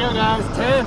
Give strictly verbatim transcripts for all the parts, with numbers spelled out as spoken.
go, guys. ten.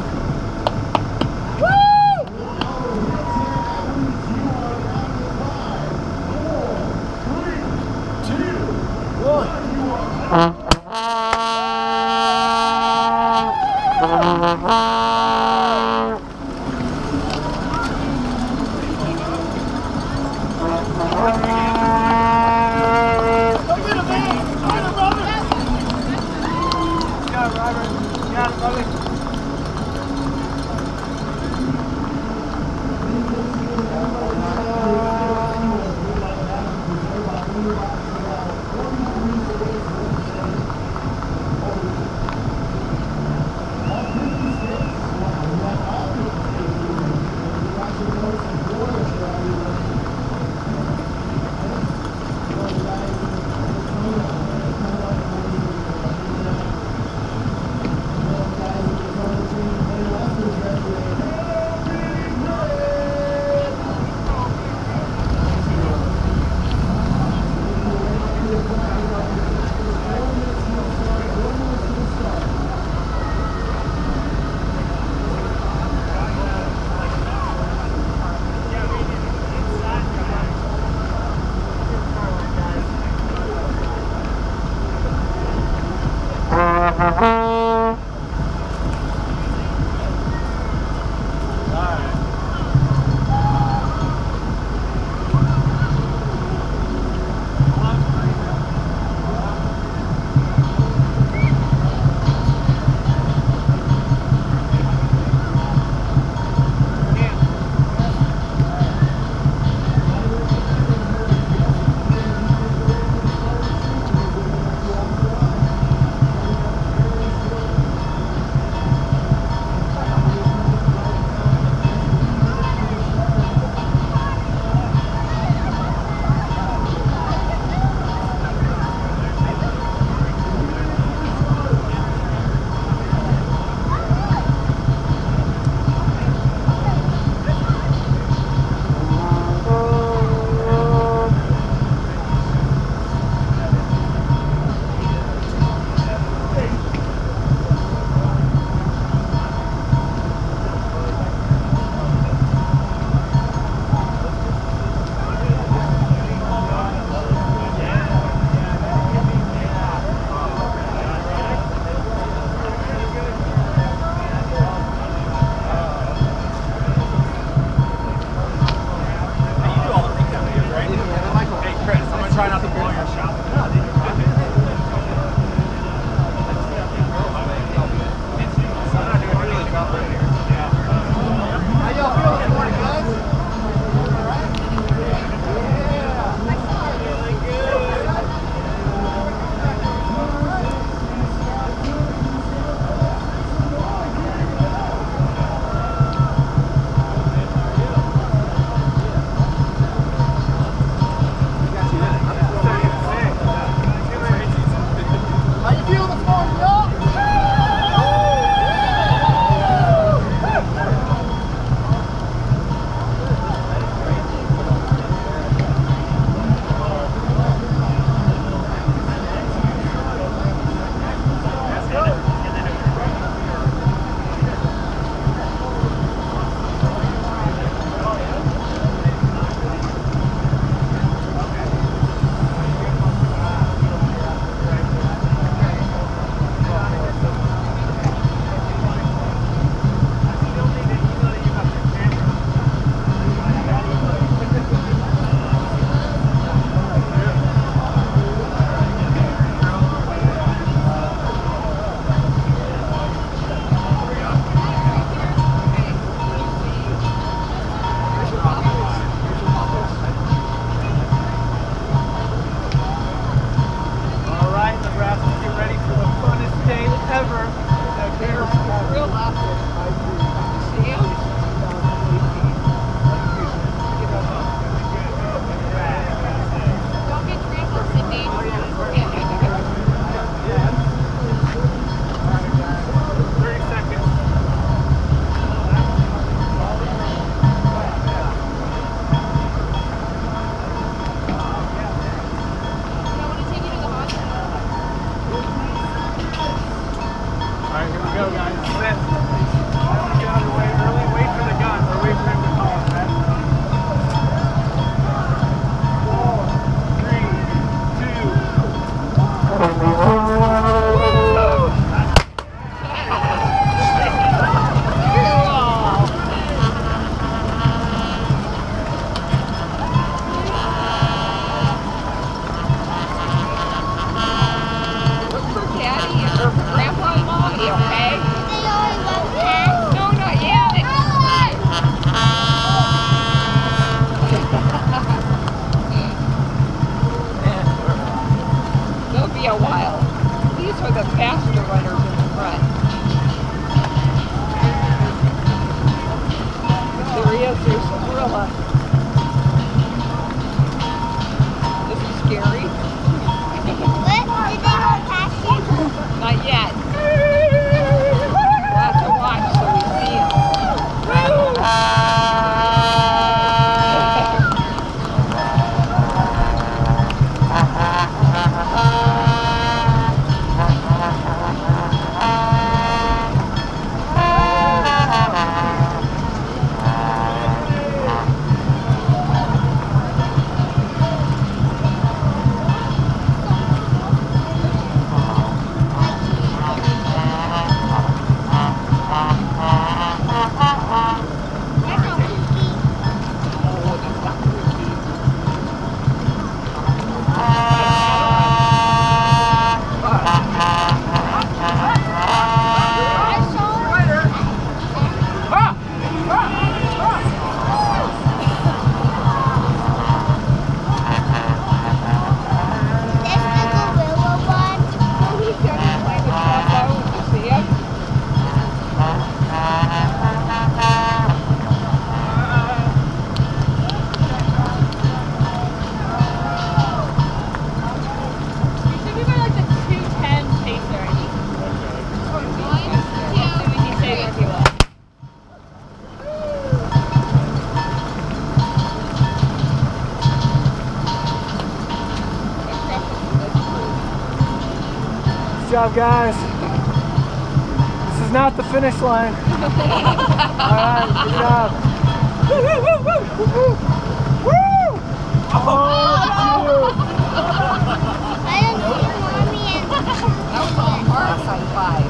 job, guys. This is not the finish line. Alright, good job. Woo, woo, woo, woo, woo, woo! Oh, cute! I didn't see Mommy and that was all hard on five.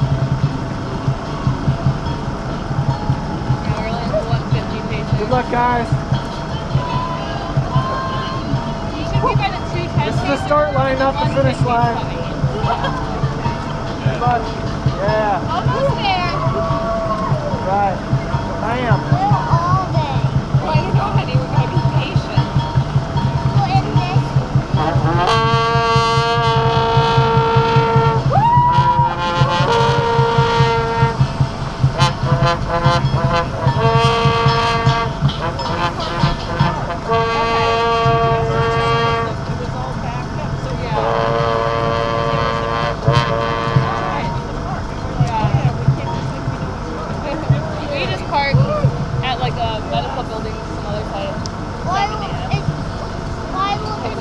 Yeah, we're only at one fifty paces. Good luck, guys. You should be by the two ten. This is the start line, not the finish line. Good luck. Yeah. Almost there. Right. Bam. We're all day. Well, I don't know, honey. We gotta be patient. Well, in this. At like a medical building, some other side. Why will it? Why will it?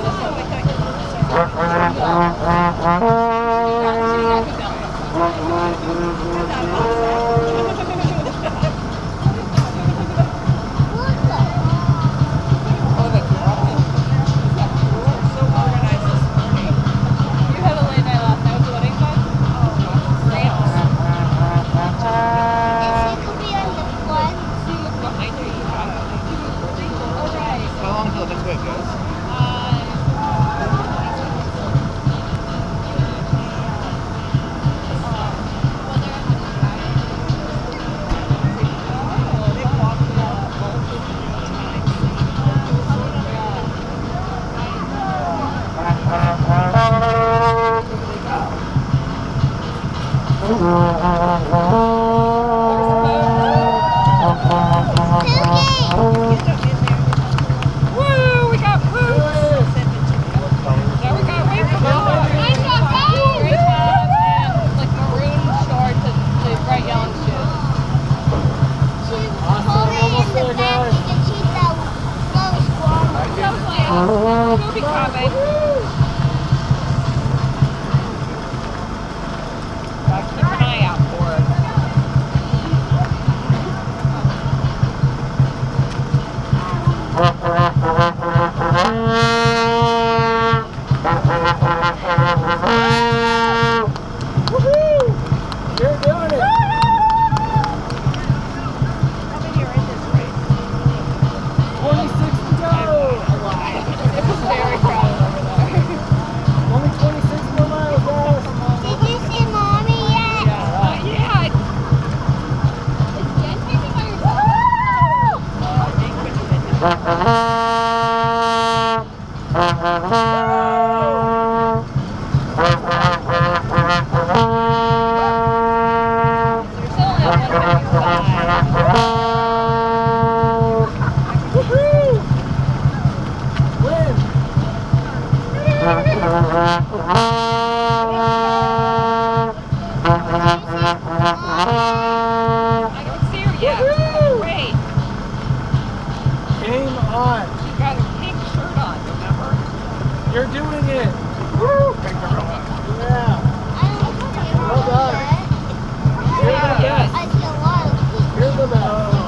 You're doing it! Woo! Yeah! Well done! You're the best! I see a lot of people. You're the best!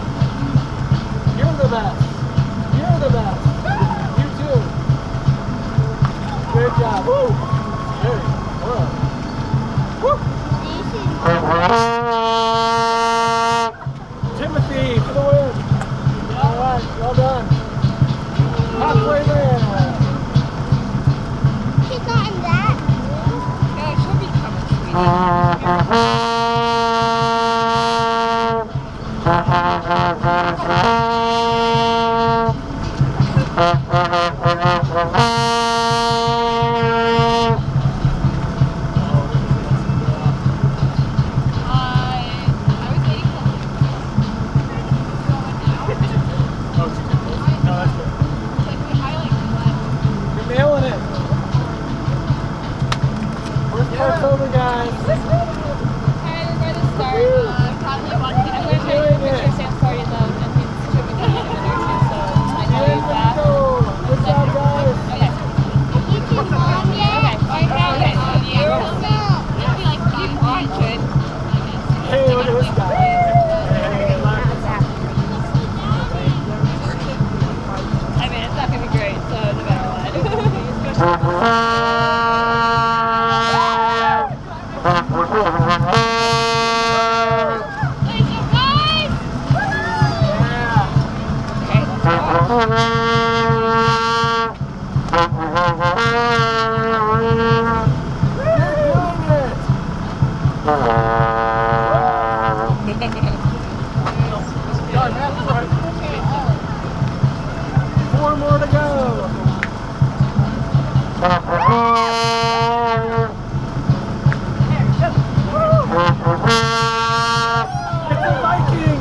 You're the best! You're the best! You too! Good job! Woo! Good! Woo! Timothy for the win! Alright, well done! Halfway there! She's not in that. Yeah, she'll be coming, sweetie. Nailing it. First part's over, guys. Four more to go. It's a Viking.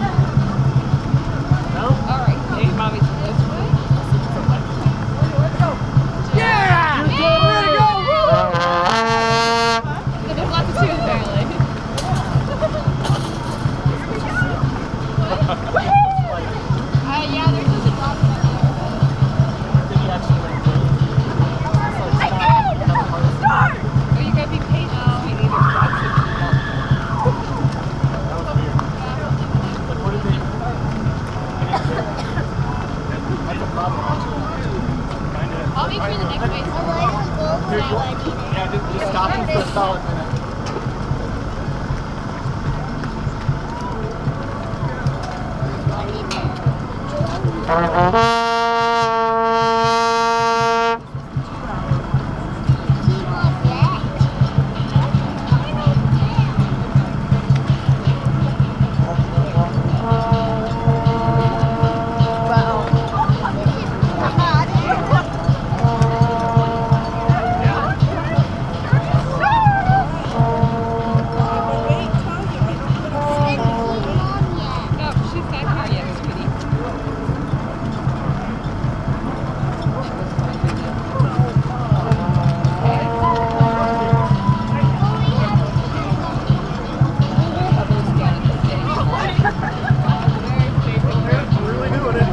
No? All right. Hey, mommy's this way. Yeah! You did it! Way to go! Woo! There's lots of shoes apparently. Uh, yeah, there's just a dog back there. Oh, you gotta be patient. Sweetie. There's lots of people. I'll make sure the next race. Yeah, just, just stop him for a solid minute. No, she's not here yet, sweetie. Really doing it.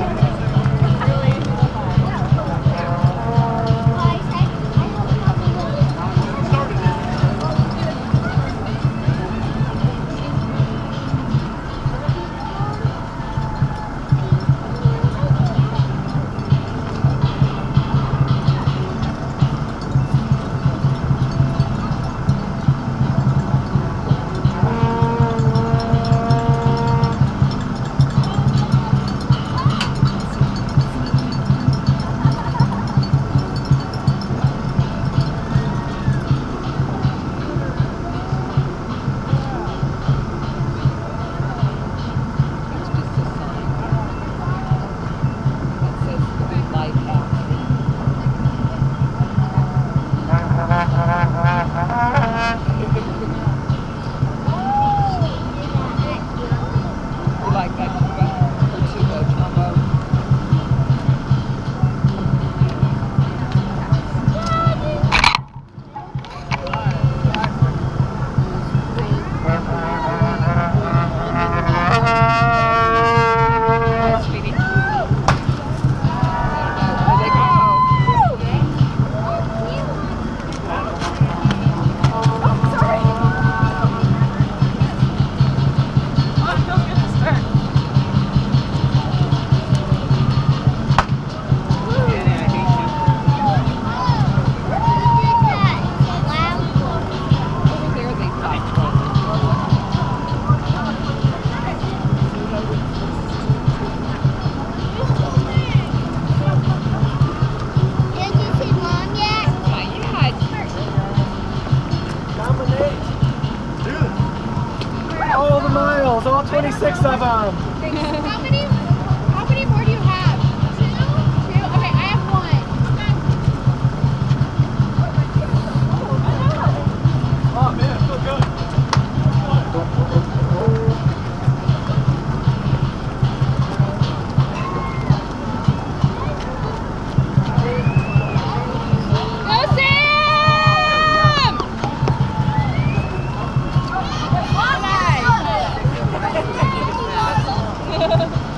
It's just a sign. That says Good Life Halfsy. You like that tuba? Tuba trombone? Hi, sweetie. There they go. Over there they stopped. Not yet. Dominate. Dude. All the miles, all twenty-six of them. How many, how many more do you have? Two? Two? Okay, I have one. Oh man, I feel good. Go Sam!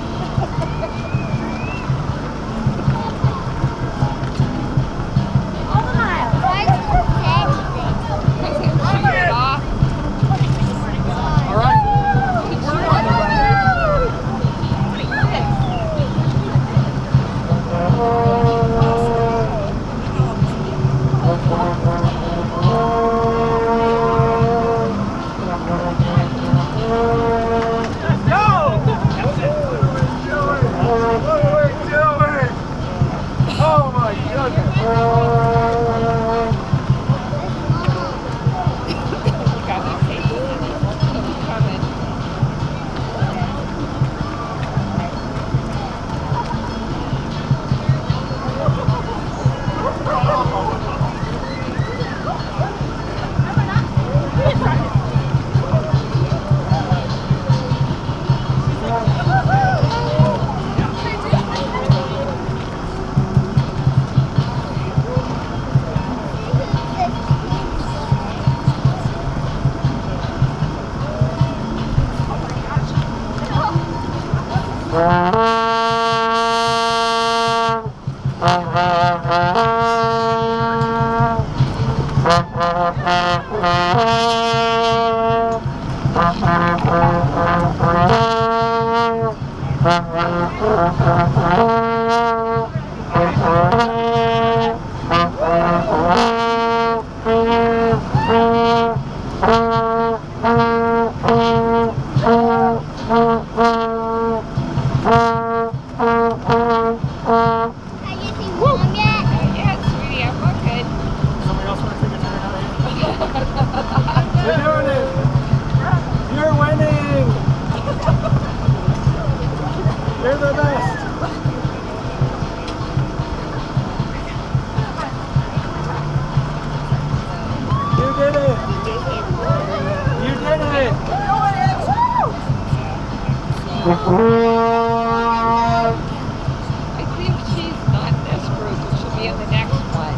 I think she's not in this group, but she'll be in the next one.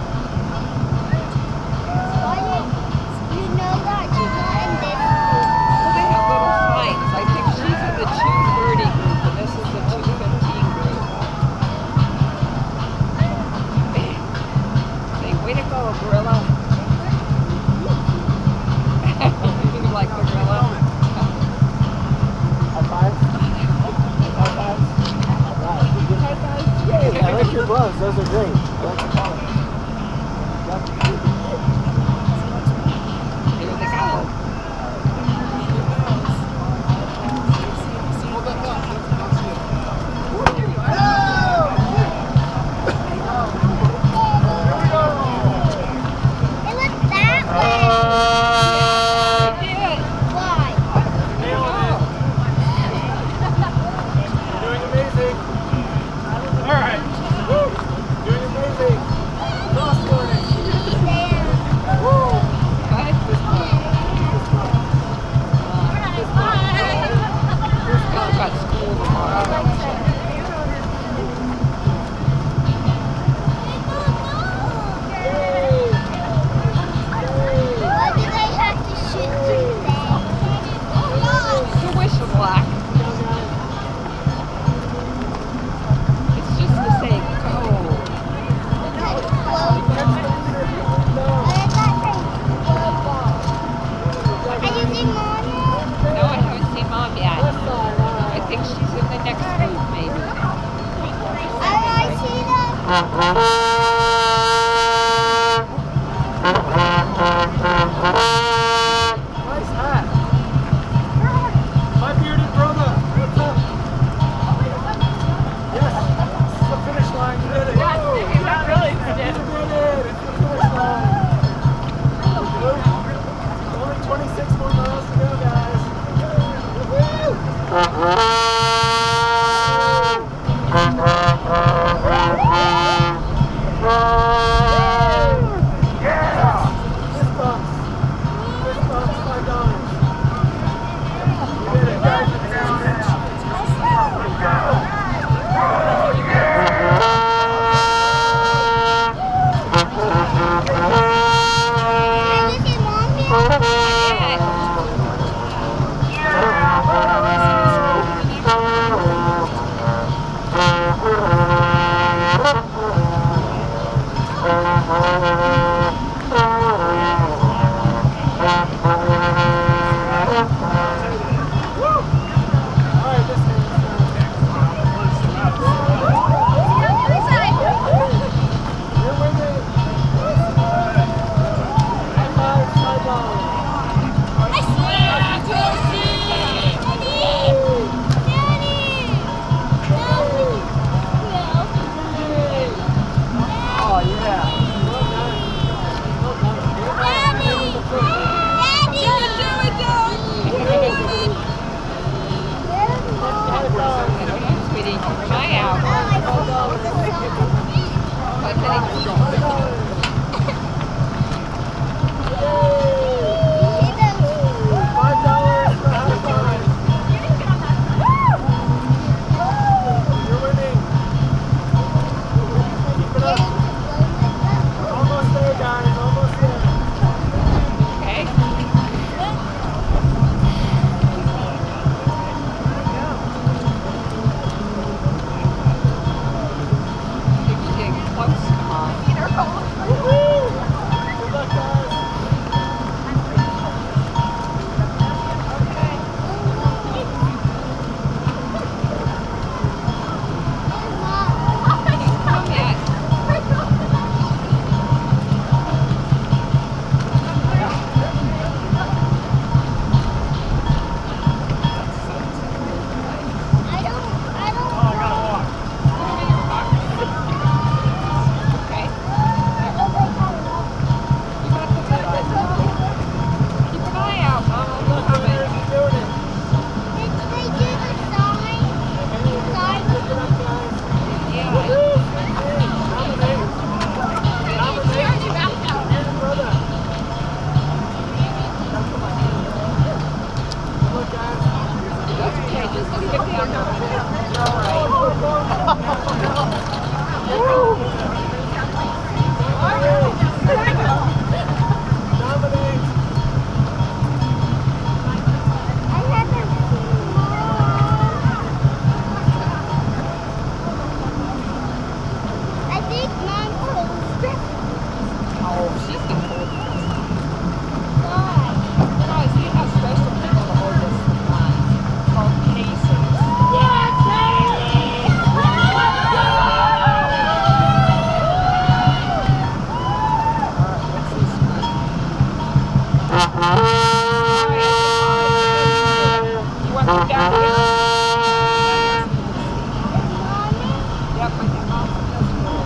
You know that she's not in this Well, they have little signs. I think she's in the two thirty group, and this is the two fifteen group. Say, way to go, gorilla. You like the gorilla? High five? High fives? Alright. High fives? Yay! I like your gloves. Those are great. I like the color. Here they go. It was that way. They did. Why? You're doing amazing. Alright. Doing amazing. Cross-boarding. Woo! Got it? This one. I've got school tomorrow. Why do they have to shoot today? Your wish is black. It's just to say go. Are you seeing Mommy? No, I haven't seen Mom yet. I think she's in the next group, maybe. I see them. Nice hat. My bearded brother. What's up? Yes. This is the finish line. You did it. Yes, not really. You did it. It's the finish line. Only twenty-six more miles to go, guys. Woo-hoo! Down here. Yep, I got mom from this school.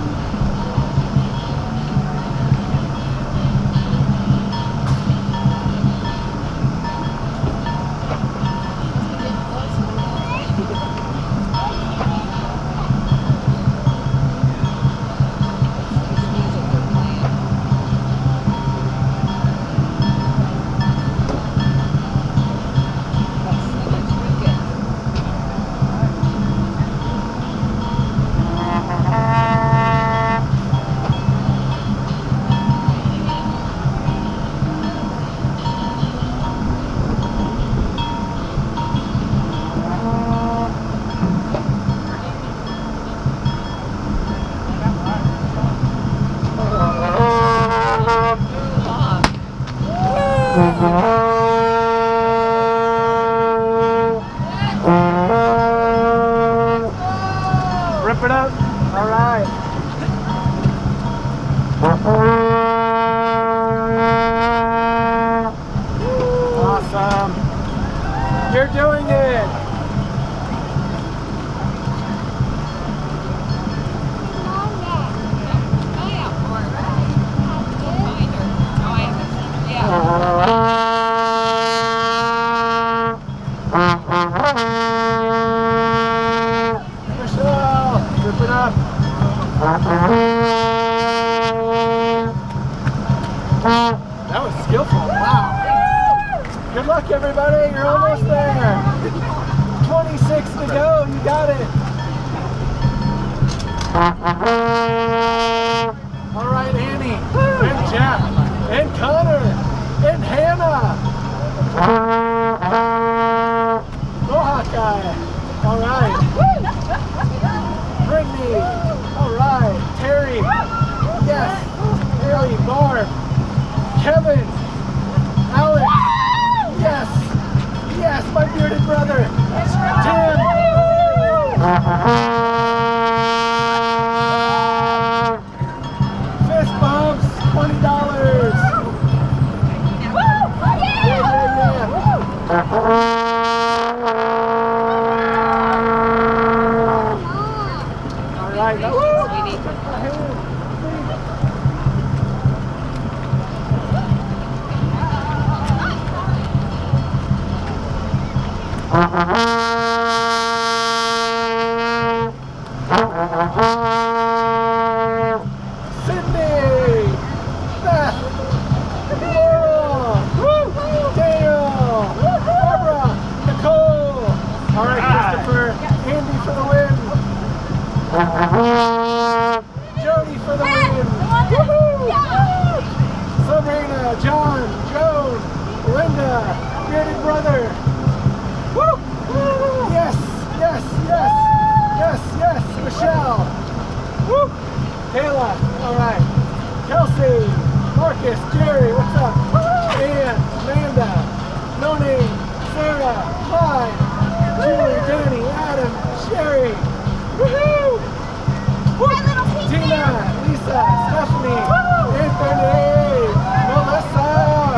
Rip it up. All right. Awesome. You're doing it. Oh yeah, or find her. No, I haven't. Yeah. Michelle, rip it up. That was skillful. Wow. Good luck, everybody. You're almost there. twenty-six to go. You got it. All right, Annie and Jeff and Connor and Hannah. Go Hawkeye. All right. Brittany. All right. Terry. Yes. Terry. Barb. Kevin. Alex. Yes. Yes, my bearded brother. Tim. Fist bumps. twenty dollars. Yeah, yeah, yeah. All right. Woo! Sydney, Beth, Laura, Dale, Barbara, Nicole. All right, Christopher, Andy for the win. Jody for the win. Sabrina, John, Joan, Linda, bearded brother. Woo! Yes, yes, yes, yes, yes, Michelle. Woo! Kayla, all right. Kelsey, Marcus, Jerry, what's up? Ann, Amanda, no name, Sarah, Clyde, Julie, Danny, Adam, Sherry. Woohoo! Woo! Tina, Lisa, Stephanie, Anthony, Melissa,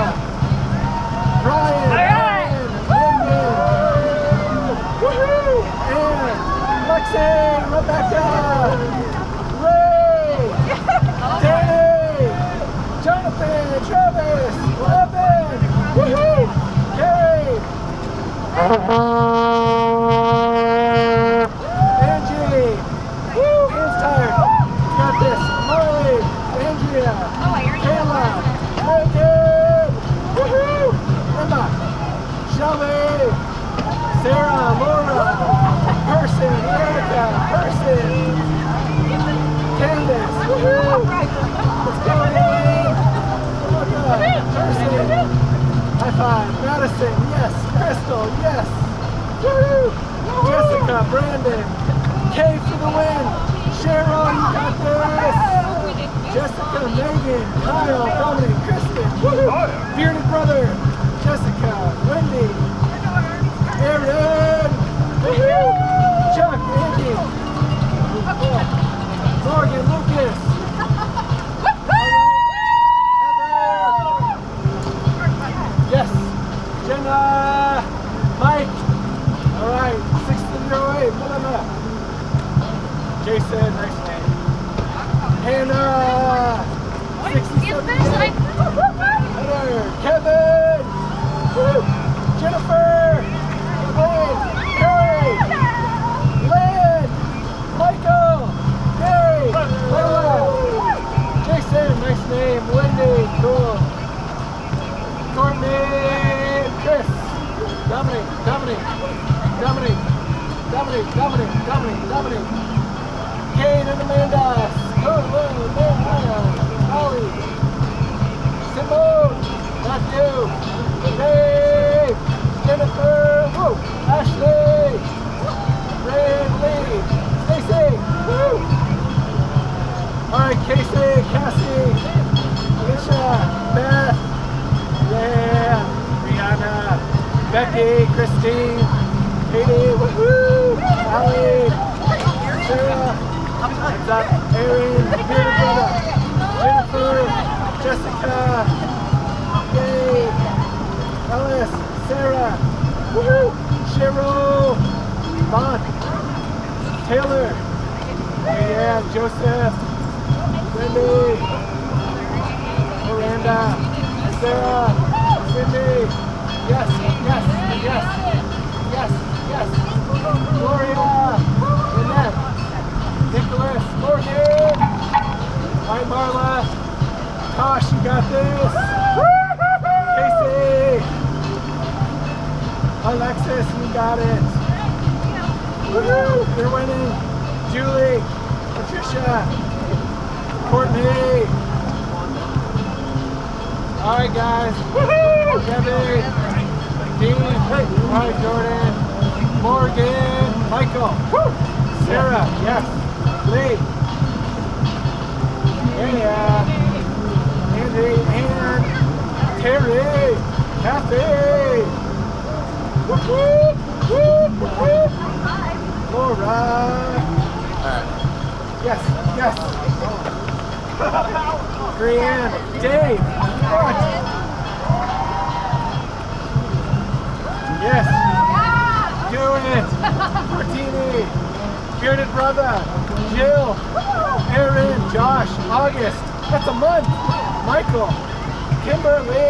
Brian, Ryan, Lyndon. Woohoo! And Lexi, Rebecca, Ray, Danny, Jonathan, Travis, Evan, woohoo! Carrie, Angie, woo! Hands tired. Got this. Molly, Andrea, Kayla, Megan, woohoo! Emma, Shelby, Sarah, Laura, Person, Erica, Person, Candace, woohoo! Let's go, Elaine! Person, high five, Madison, yes, Crystal, yes, woohoo! Jessica, Brandon, Kay for the win, Cheryl, you got this! Jessica, Megan, Kyle, Dominic, Kristen, woohoo! Bearded brother, Jessica, Wendy, Aaron, woohoo! Chuck, Andy, Morgan, Lucas. Yes. Jenna, Mike, All right, sixteen year old, Melissa. Jason, nice name. Hannah, sixty-seven. Heather, Kevin, woo. Jennifer, Lynn, Carrie, Lynn, Michael, Gary, Layla, Jason, nice name. Wendy, cool. Courtney, Chris, Dominic, Dominic, Dominic, Dominic, Dominic, Dominic, Dominic, Kate and Amanda, Amanda, Holly, Simone, Matthew, Dave, Jennifer, woo, Ashley, Lee, Stacy, woo. All right, Casey, Cassie, Alicia, Beth, yeah, Rihanna, Becky, Christine, Katie, woo, Allie, Sarah, what's up, Erin, Miranda, Jennifer, Jessica, Yay, Ellis, Sarah, woo, Cheryl, Vaughn, Taylor, yeah, Joseph, Wendy, Miranda, Sarah, Cindy, yes, yes, yes, yes, yes, Gloria, Annette, Nicholas, Morgan, hi Marla, Tosh, you got this, Casey, Alexis, you got it, woo, you're winning, Julie, Patricia, Courtney. All right, guys. Woohoo! Kevin, Dean, all right, Jordan, Morgan, Michael, woo! Sarah, yes, Lee, yeah, Andy, Ann, Terry, Kathy, woo woo, woo woo, Laura. All right. Yes, yes. Brianne, Dave, what? Yes, do it. Martini, bearded brother, Jill, Aaron, Josh, August. That's a month. Michael, Kimberly,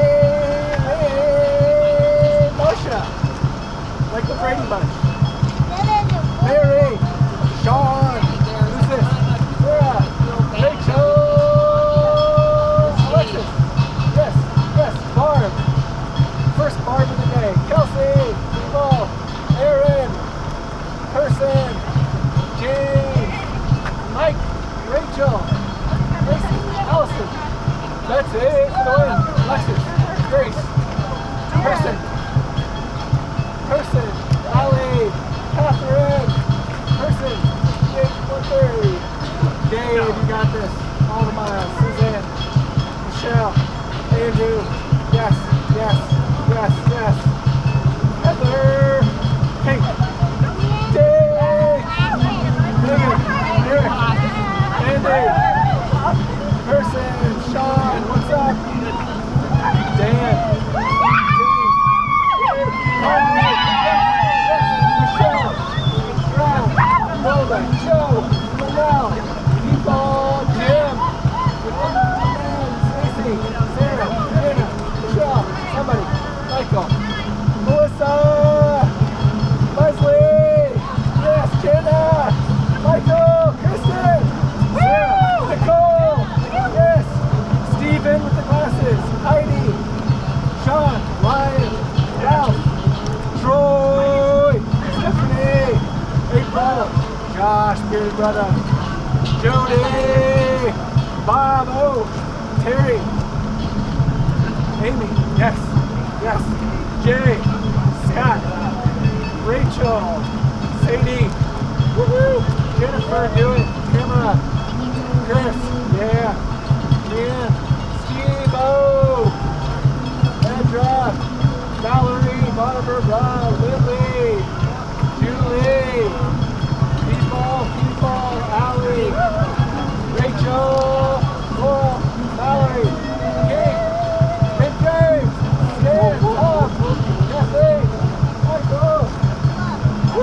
Moshe, like the Brady Bunch. Mary, Sean, who's this? Sarah, Rachel. Yes, yes, Barb. First Barb of the day. Kelsey, Paul, Aaron, Person, James, Mike, Rachel, Gracie, Allison. That's it for the win. Alexis, Grace, Person, Person, Allie, Catherine, Person, Jake, one thirty. Dave, you got this. All the miles. Suzanne. Michelle, Andrew, yes, yes, yes, yes. Heather, Kate, Dave, Megan, Eric, Andy, Person, Sean, what's up? Dan, James, Michelle, Brown, Rhoda, Joe, Manel, People, Jim, Sarah, Anna, Michelle, somebody, Michael, Melissa, Leslie, yes, Jenna, Michael, Kristen, Sarah, Nicole, yes, Stephen with the glasses, Heidi, Sean, Ryan, Ralph, Troy, Stephanie, April, Josh, bearded brother, Jody, Bob, oh, Terry, Amy, yes, yes, Jay, Scott, Rachel, Sadie, woohoo, Jennifer, do it, Camera, Chris, yeah, Ian, Steve, oh, Edra, Valerie, Barbara, Lily, Julie, People, People, Allie, Rachel, Laura, Valerie, Kate, Kate James, Dan, Tom, Jesse, Michael,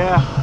Yeah.